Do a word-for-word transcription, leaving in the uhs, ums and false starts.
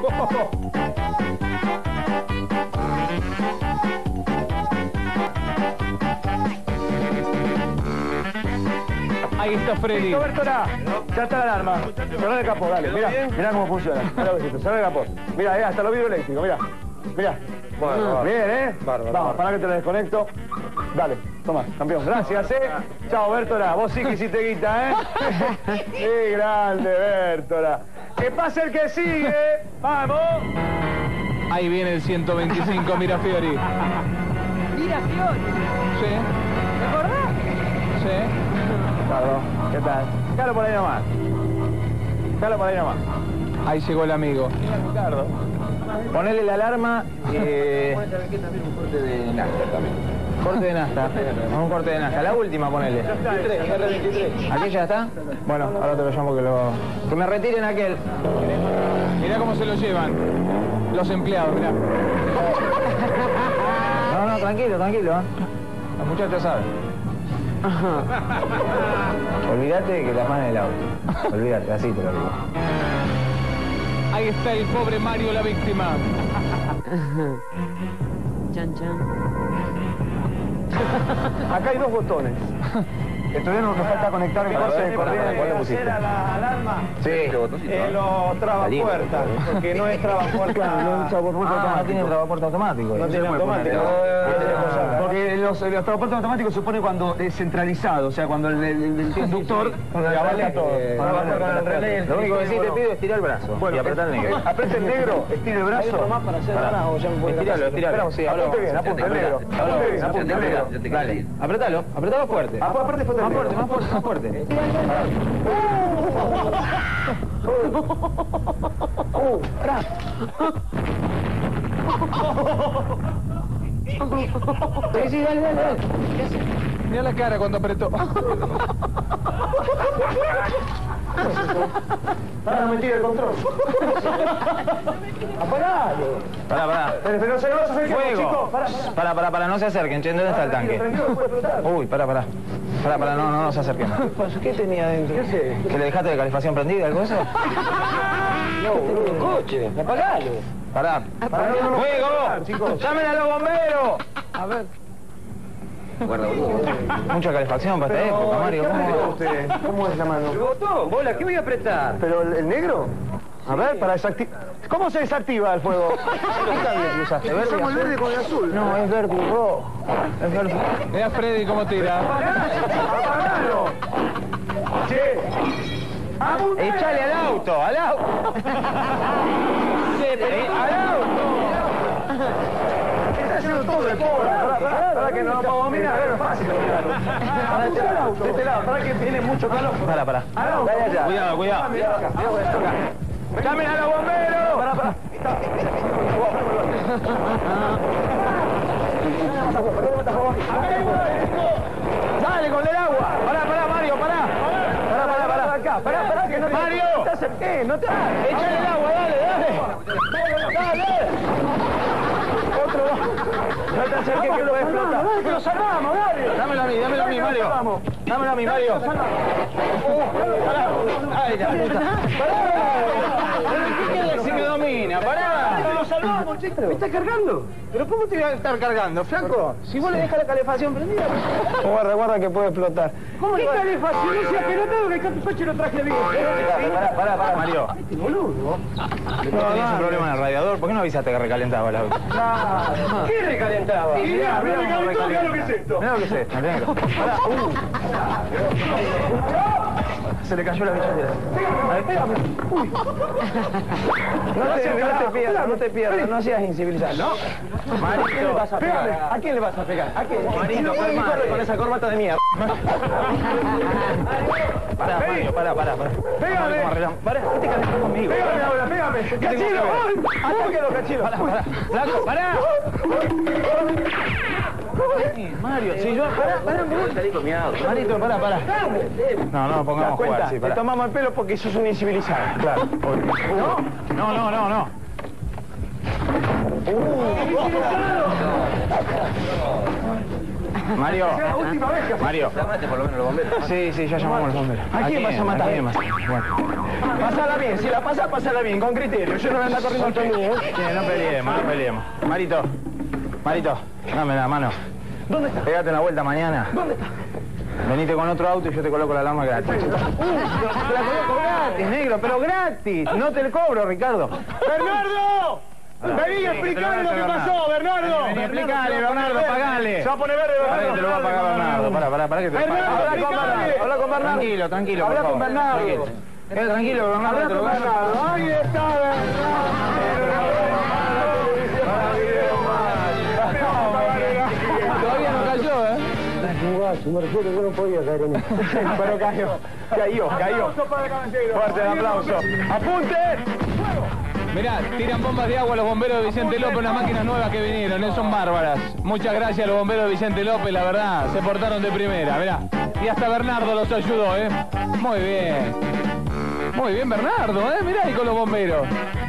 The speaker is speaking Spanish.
Ahí está Freddy. Roberto, ya está la alarma. Cerrar el capó, dale. Mirá, mirá cómo funciona. Mirá, besito, cerrar el capó. Mirá, ahí hasta los vidrios eléctricos, mirá. Mirá. Bueno, bien, ¿eh? Bárbaro, vamos, para que te la desconecto. Dale, toma, campeón. Gracias, ¿eh? Chao, Bertola. Vos sí que hiciste guita, ¿eh? Sí, grande, Bertola. Que pase el que sigue. ¡Vamos! Ahí viene el ciento veinticinco Mirafiori. ¿Mirafiori? Sí. ¿Te acordás? Sí. Claro, ¿qué tal? Déjalo por ahí nomás. Déjalo por ahí nomás. Ahí llegó el amigo. Mira, Ricardo. Ponele la alarma. Eh... Ponete también un corte de nafta también. Corte de nafta. Un corte de nafta. La última, ponele. veintitrés, R veintitrés. ¿Aquí ya está? Bueno, ahora te lo llamo que lo... Que me retiren aquel. Mirá cómo se lo llevan los empleados, mirá. No, no, tranquilo, tranquilo. ¿eh? Los muchachos saben. Olvídate que las manos del auto. Olvídate, así te lo digo. Ahí está el pobre Mario, la víctima. Chan, chan. Acá hay dos botones. Todavía nos falta conectar el pase de corriente. ¿Cuál le pusiste? La alarma. Sí. Eh, los trabapuertas, porque no es trabapuerta. No es trabapuerta automático. No tiene trabapuerta automático. No tiene automático. Porque los, los trabapuertas automáticos se supone cuando es centralizado, o sea, cuando el, el, el conductor abarca todo. Lo único que sí te pido es tirar el brazo y apretar el negro. Aprieta el negro, estira el brazo. ¿Hay otro más para hacer ahora o ya me puedo ir? Estiralo, estiralo. Sí, apunte bien, apunte el negro. Apunte bien, apunte el negro. Dale, apretalo, apretalo fuerte. Aparte fuerte. Más fuerte, más fuerte, más fuerte. ¡Uh! ¡Pará! Sí, sí, dale, dale, dale. Mira la cara cuando apretó. Para no mentir el control. ¡Apagalo! Pará, pará. Pero, pero no se lo vas a hacer chicos. Pará, pará, pará, pará, no se acerquen, che, ¿dónde está el tanque? Uy, pará, pará. Pará, pará, no, no, no se acerquen. ¿Qué tenía dentro? ¿Qué sé? ¿Que le dejaste de calefacción prendida, algo de eso? No, un coche, apagalo. Pará. ¡Fuego! ¡Llamen a los bomberos! A ver. Guarda, mucha calefacción para esta época, Mario. ¿Cómo, usted? ¿Cómo es la mano? El botón, bola, ¿qué voy a apretar? ¿Pero el, el negro? A ver, para desactivar... ¿Cómo se desactiva el fuego? ¿Qué usaste? ¿Verde? Usamos el verde con el azul. No, es verde y rojo. Es verde. Mira Freddy cómo tira. ¡Apagalo! ¡Che! ¡Echale al auto! ¡Al auto! ¡Al auto! Está haciendo todo de pobre. Para que no lo puedo mirar, es fácil. Para este lado, de este lado, para que viene mucho calor. Para, para. Cuidado, cuidado. ¡Llamen a los bomberos! Para, para. ¡Dale con el agua! ¡Pará, pará, Mario, pará! ¡Pará, pará, pará! Acá, pará, pará, que no te... ¡Mario! ¡No te acerques, no te... ¡Échale el agua, dale, dale! ¡Dale! ¡Otro! ¡No te acerques que lo voy a explotar! ¡Que lo salvamos, Mario! Dámelo a mí, dámelo a mí, Mario. Dámelo a mí, Mario. ¡Pará! ¡Ay, la puta! ¡Pará! ¡Si me domina! ¡Pará! ¡Lo salvamos, chicos! ¿Me estás cargando? ¿Pero cómo te voy a estar cargando, flaco? Si vos le dejas la calefacción prendida... Guarda, guarda que puede explotar. ¿Cómo ¿Qué calefacción? No sea pelotado que el coche lo traje bien. Pará, pará, pará, Mario. Este boludo. No, tenías un problema en el radiador. ¿Por qué no avisaste que recalentaba el auto? ¿Qué recalentaba? Mirá, mirá, mirá lo que es esto. Mirá lo que es esto, mirá. Pará, uh. Se le cayó la billetera. A ver, pégame. Uy. No te, no te pierdas, no te pierdas, no seas incivilizado. No. Marito, ¿a quién le vas a pegar? ¿A quién le vas a pegar? ¿A quién? Marito, corre con esa corbata de mierda. Pará, Mario, pará, pará, pará. Pégame. Pará, ¿qué te calentás conmigo? Pégame ahora, pégame. ¡Cachilo! ¡Atáquelo, Cachilo! Pará, pará. Flaco, pará. Mario, si yo... Pará, pará, pará. Marito, pará, pará. No, no, pongamos a jugar, sí, pará. Te tomamos el pelo porque sos un incivilizado. Claro. No, no, no, no, no. Mario. Es la última vez que... Mario. Llamaste por lo menos los bomberos. Sí, sí, ya llamamos a los bomberos. ¿A quién vas a matar? quién más? Bueno. Pasala bien, si la pasas, pasala bien, con criterio. Yo no voy a andar corriendo con mí, ¿eh? Bien, no peleemos, no peleemos. Marito, Marito, dame la mano. ¿Dónde está? Pégate una vuelta mañana. ¿Dónde está? Venite con otro auto y yo te coloco la alarma gratis. Uh, te la coloco Gratis, negro, pero gratis. No te el cobro, Ricardo. ¡Bernardo! Vení a explicarle lo que pasó, Bernardo. Vení, explicale, Bernardo, pagale. Se va a poner verde, Pará que te lo va a pagar Bernardo. Pará, pará, pará que te lo Bernardo, paga. habla con Bernardo. Habla con Bernardo. Tranquilo, tranquilo, Habla por con favor. Bernardo. Tranquilo. Quédate tranquilo, Bernardo. Habla te lo con voy a- Bernardo. Ahí está Bernardo. Todavía no cayó, ¿eh? Pero cayó, cayó, cayó. Fuerte el aplauso. ¡Apunte! Mirá, tiran bombas de agua los bomberos de Vicente López, unas máquinas nuevas que vinieron, ¿eh? Son bárbaras. Muchas gracias a los bomberos de Vicente López, la verdad, se portaron de primera, mirá. Y hasta Bernardo los ayudó, ¿eh? Muy bien. Muy bien Bernardo, ¿eh? Mirá ahí con los bomberos.